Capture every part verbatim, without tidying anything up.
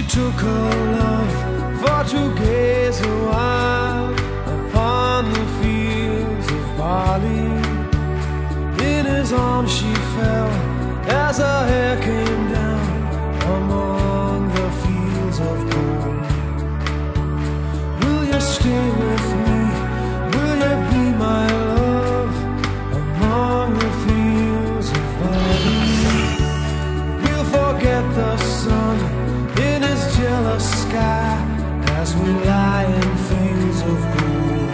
took her love for to gaze a while upon the fields of barley. In his arms she fell as her hair came down among the fields of gold. Will you stay with me? Will you be my love among the fields of barley? We'll forget the sun in his jealous sky as we lie in fields of gold.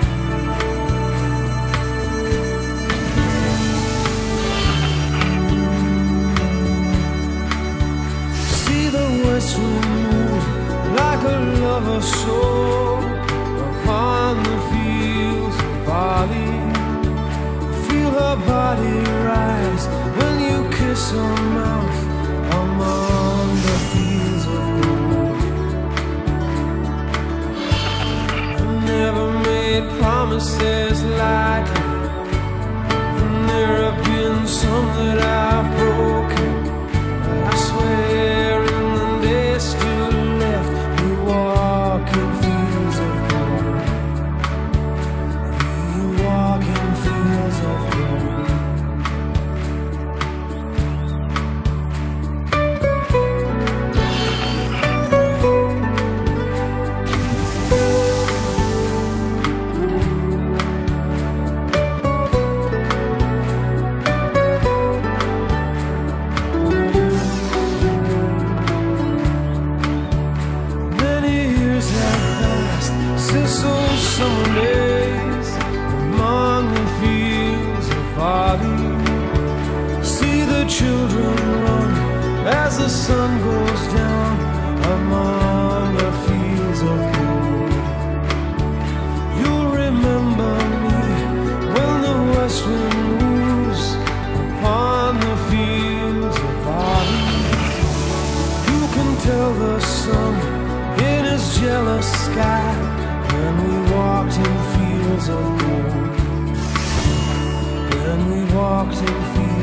See the west wind move like a lover's soul upon the fields of barley. Feel her body rise when you kiss her mouth among the fields of gold. I never made promises lightly, and there have been some that I've broken. But I swear in the days still left, we walk in fields of gold. We walk in fields of gold. Since those summer days among the fields of barley, see the children run as the sun goes down among the fields of gold. You'll remember me when the west wind moves upon the fields of barley. You can tell the sun in his jealous sky when we walked in fields of gold. When we walked in fields